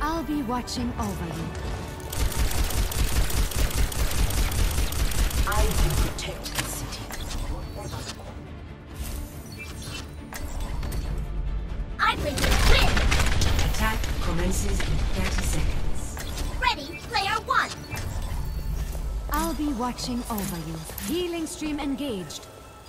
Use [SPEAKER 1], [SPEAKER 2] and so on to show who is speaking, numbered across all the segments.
[SPEAKER 1] I'll be watching over you.
[SPEAKER 2] I will protect the city.
[SPEAKER 3] I bring you win!
[SPEAKER 2] Attack commences in 30 seconds.
[SPEAKER 3] Ready, player one!
[SPEAKER 1] I'll be watching over you. Healing stream engaged.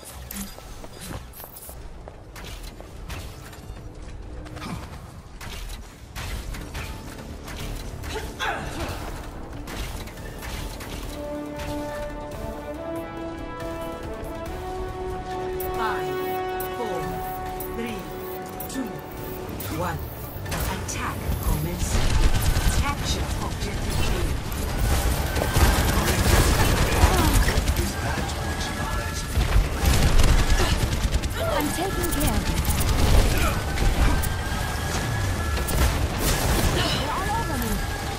[SPEAKER 2] Attack commences. Capture objective A.
[SPEAKER 1] I'm taking care of you. They're all over me.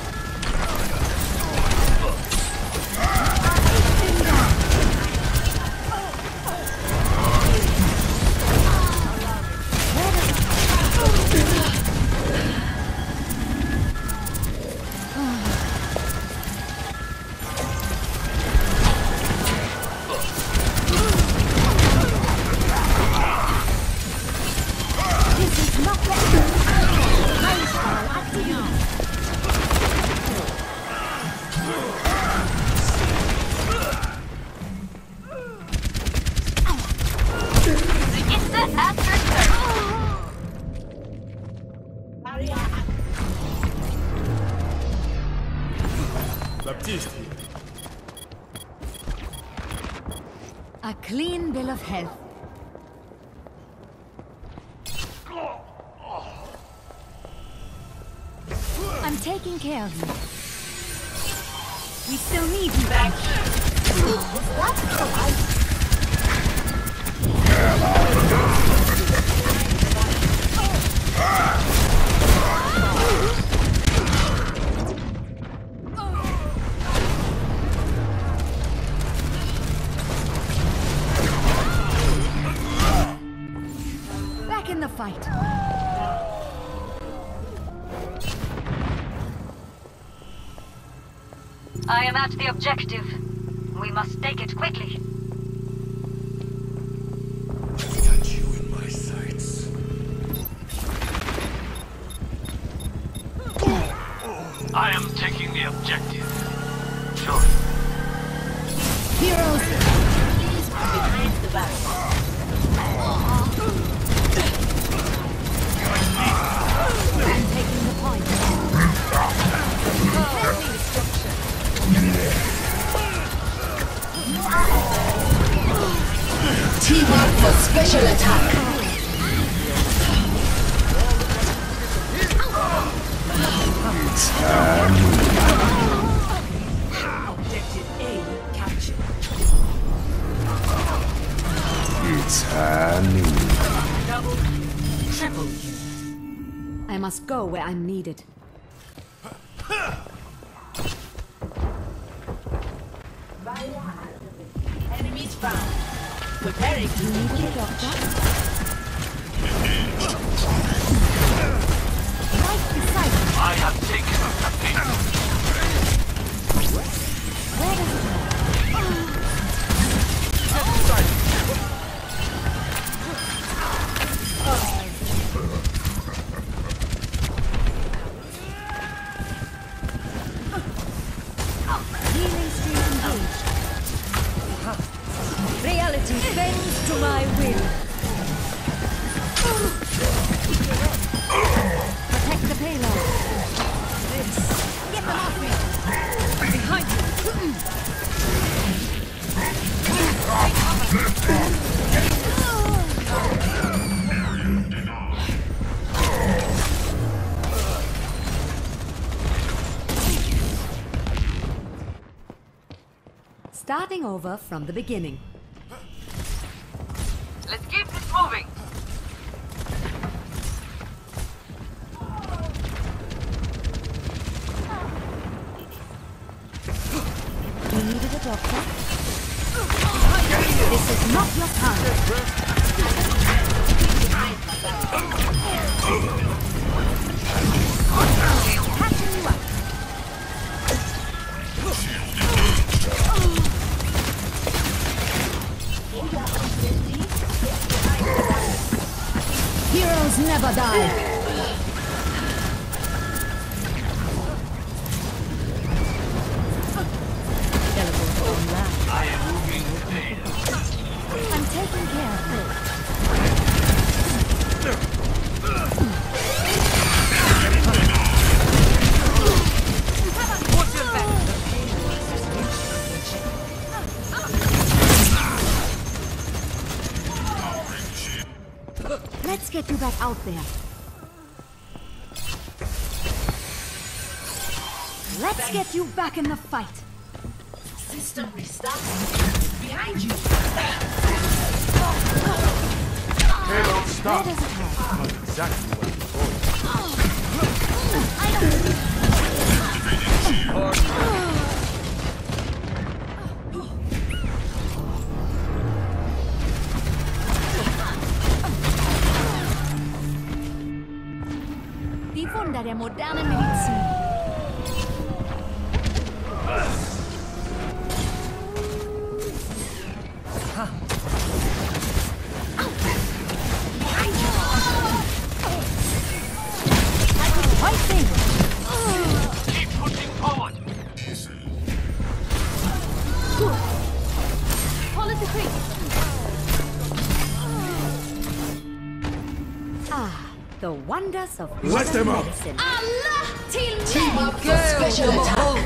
[SPEAKER 1] A clean bill of health. I'm taking care of you. We still need you back. Back in the fight.
[SPEAKER 4] I am at the objective. We must take it quickly.
[SPEAKER 5] I've got you in my sights. I am taking the objective. Sure.
[SPEAKER 1] Heroes!
[SPEAKER 2] Please behind the battle.
[SPEAKER 1] I'm taking the point.
[SPEAKER 2] Team up for special attack. Objective A captured.
[SPEAKER 5] It's happening.
[SPEAKER 2] Double, triple.
[SPEAKER 1] I must go where I'm needed.
[SPEAKER 2] Enemies found. Preparing to
[SPEAKER 1] You need a doctor? Right beside you.
[SPEAKER 5] I have taken the bait.
[SPEAKER 1] Where does it go? Healing stream engaged. Reality bends to my will. Protect the payload. Get them off me. Behind Starting over from the beginning.
[SPEAKER 4] Let's keep this moving.
[SPEAKER 1] You needed a doctor? This is not your time. Catch Heroes never die. Teleport online.
[SPEAKER 5] I am moving with data.
[SPEAKER 1] I'm taking care of it. Let's get you back out there. Let's get you back in the fight.
[SPEAKER 2] System restarting. Behind you.
[SPEAKER 6] Payload stop.
[SPEAKER 1] Where does it hurt?
[SPEAKER 6] Not exactly what I thought.
[SPEAKER 1] Die Wunder der modernen Medizin. Fighting!
[SPEAKER 5] Keep pushing forward.
[SPEAKER 1] Policy creep. Ah, the wonders of
[SPEAKER 6] Let them up.
[SPEAKER 1] medicine.
[SPEAKER 3] Allah till
[SPEAKER 2] Team up for special attack.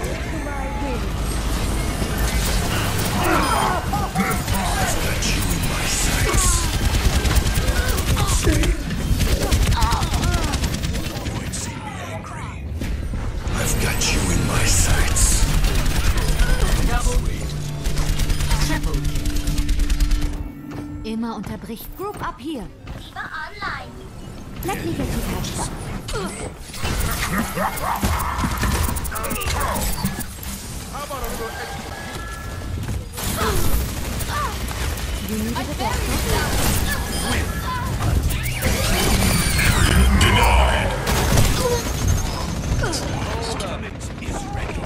[SPEAKER 7] I've got you in my sights.
[SPEAKER 2] Double. Triple.
[SPEAKER 1] Immer unterbricht. Group up here.
[SPEAKER 3] Diva online.
[SPEAKER 1] Let me get you patched up. You need a doctor?
[SPEAKER 7] Is ready.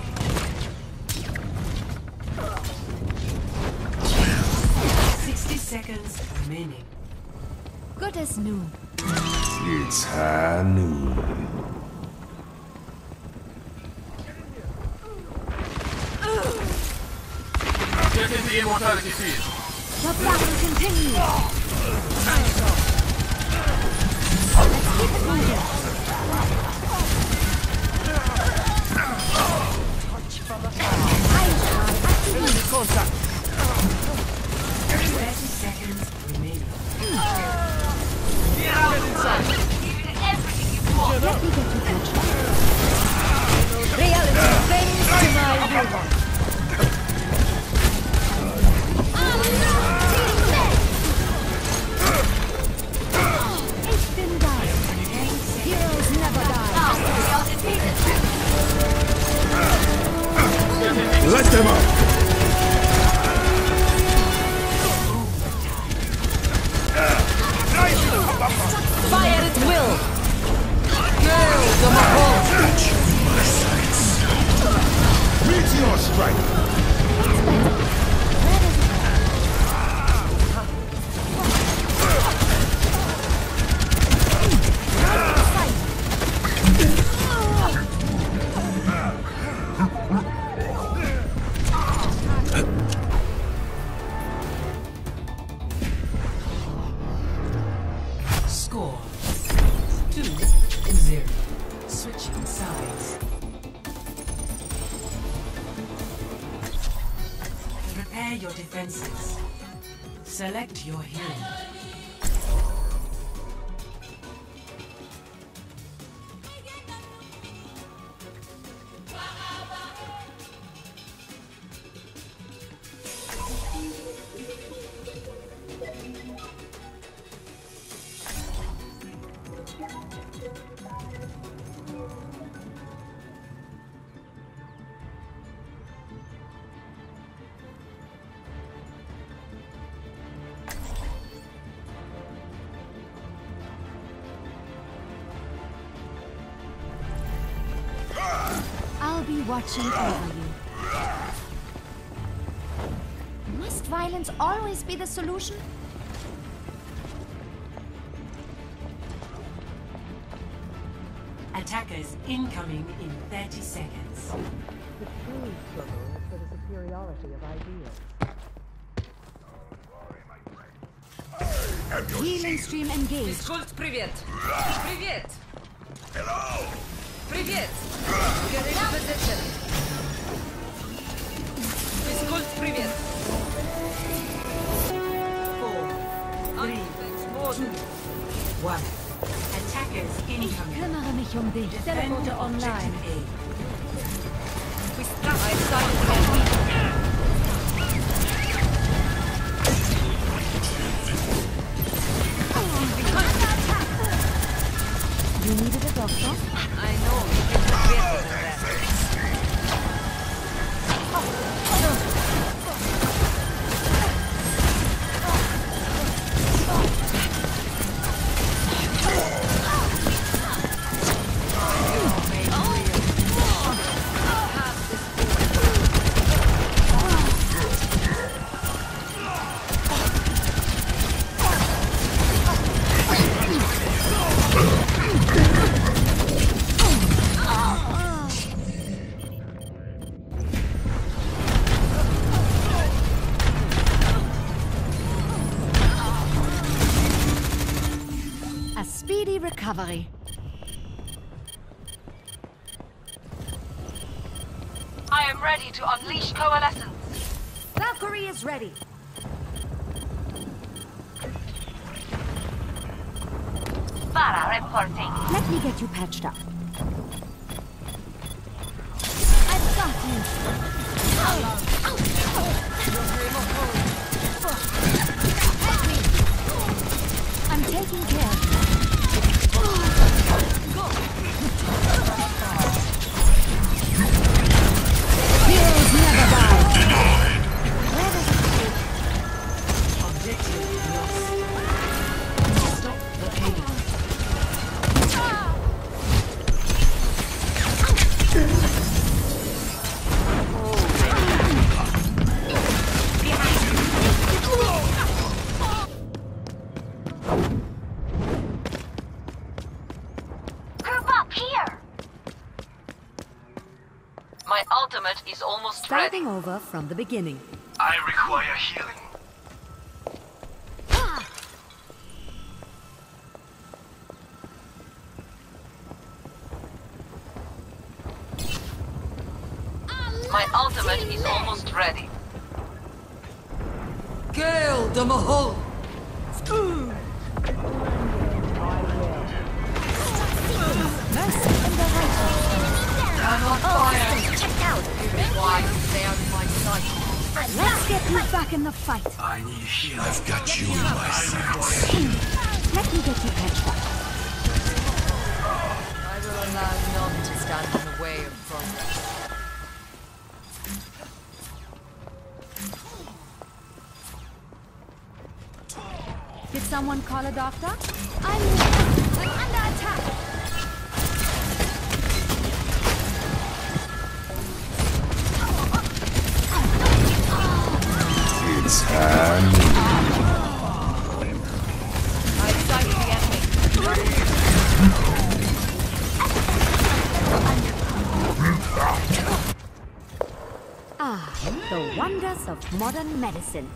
[SPEAKER 2] 60 seconds remaining.
[SPEAKER 1] Good as new.
[SPEAKER 7] It's high noon.
[SPEAKER 5] Get in the immortality field.
[SPEAKER 1] The battle continues. Let's keep it moving.
[SPEAKER 6] Contact.
[SPEAKER 2] 30 seconds remaining.
[SPEAKER 1] Let me get you patched up. Reality bends to my will. Ich bin da. Heroes never die.
[SPEAKER 6] Let them up.
[SPEAKER 1] Fire at will. Girl, the Mahal.
[SPEAKER 7] Got you in my sights.
[SPEAKER 6] Meteor strike.
[SPEAKER 2] Score 2-0. Switching sides. Prepare your defenses. Select your hero.
[SPEAKER 1] I'll be watching over you. violence always be the solution?
[SPEAKER 2] Attackers incoming in 30 seconds.
[SPEAKER 8] The true struggle is for the superiority of ideas.
[SPEAKER 1] Healing stream engaged.
[SPEAKER 9] Физкульт, привет! Привет!
[SPEAKER 7] Hello!
[SPEAKER 9] Привет! Get in position! Физкульт, привет!
[SPEAKER 2] 4, 3, 2, 1. Attackers incoming.
[SPEAKER 1] Kümmere mich um dich.
[SPEAKER 2] Defend
[SPEAKER 1] Teleporter online.
[SPEAKER 2] objective A.
[SPEAKER 9] I sighted the enemy.
[SPEAKER 1] You needed a doctor?
[SPEAKER 9] I know, you can do better than that.
[SPEAKER 1] A speedy recovery.
[SPEAKER 4] I am ready to unleash coalescence.
[SPEAKER 1] Valkyrie is ready.
[SPEAKER 4] Farah reporting.
[SPEAKER 1] Let me get you patched up. I've got you. I'm taking care of you. Heroes never die. Where does it go?
[SPEAKER 2] Objective lost. Stop the pain.
[SPEAKER 4] Group up here. My ultimate is almost ready.
[SPEAKER 1] Starting over from the beginning.
[SPEAKER 5] I require healing.
[SPEAKER 4] My ultimate is almost ready.
[SPEAKER 9] Gale de Mahol!
[SPEAKER 1] Mercy in the right.
[SPEAKER 9] I'm on fire!
[SPEAKER 1] Check out.
[SPEAKER 9] Why stay out of my sight?
[SPEAKER 1] Let's get you back in the fight.
[SPEAKER 7] I need healing. I've got you in my sights.
[SPEAKER 1] Let me get you patched up.
[SPEAKER 9] I will allow none to stand in the way of progress.
[SPEAKER 1] Did someone call a doctor? I'm under attack.
[SPEAKER 7] It's time.
[SPEAKER 9] I sighted the enemy.
[SPEAKER 1] Ah, the wonders of modern medicine.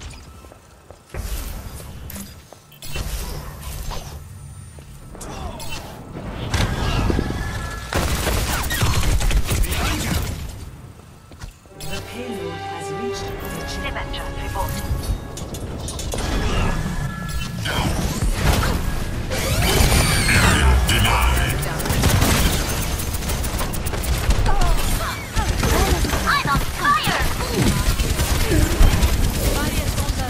[SPEAKER 2] The payload has reached the
[SPEAKER 4] Dementia reporting. I'm on fire!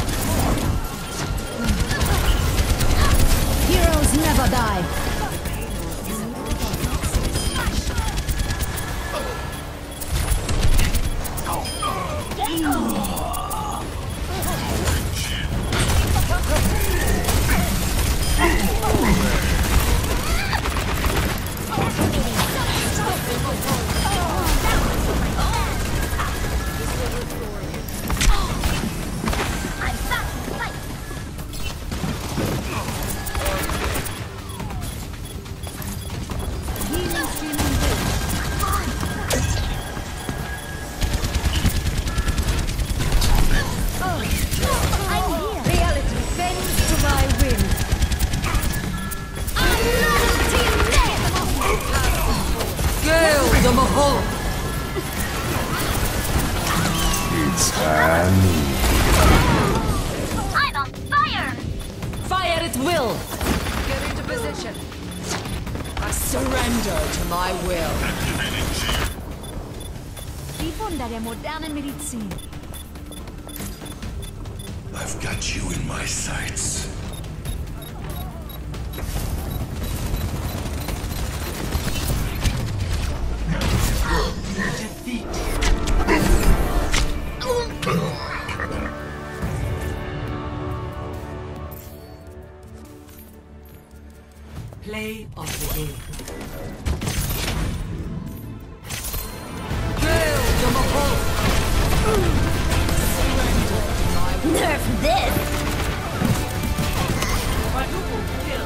[SPEAKER 2] Mahal!
[SPEAKER 7] It's Annie.
[SPEAKER 3] I'm on fire!
[SPEAKER 2] Fire at will!
[SPEAKER 1] Get into position.
[SPEAKER 2] Surrender to my will.
[SPEAKER 1] Diffondere moderne medicina.
[SPEAKER 7] I've got you in my sights.
[SPEAKER 2] Play of the game.
[SPEAKER 3] Nerf this!
[SPEAKER 2] Quadruple kill.